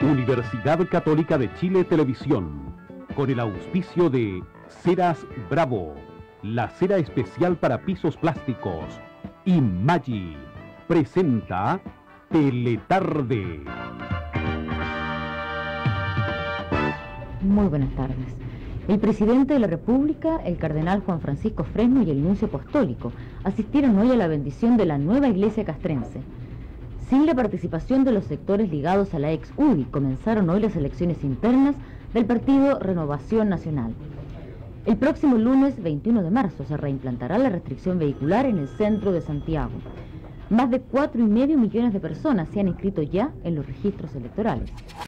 Universidad Católica de Chile Televisión, con el auspicio de Ceras Bravo, la cera especial para pisos plásticos, y Maggi, presenta Teletarde. Muy buenas tardes. El presidente de la República, el cardenal Juan Francisco Fresno y el nuncio apostólico asistieron hoy a la bendición de la nueva iglesia castrense. Sin la participación de los sectores ligados a la ex UDI, comenzaron hoy las elecciones internas del partido Renovación Nacional. El próximo lunes 21 de marzo se reimplantará la restricción vehicular en el centro de Santiago. Más de 4,5 millones de personas se han inscrito ya en los registros electorales.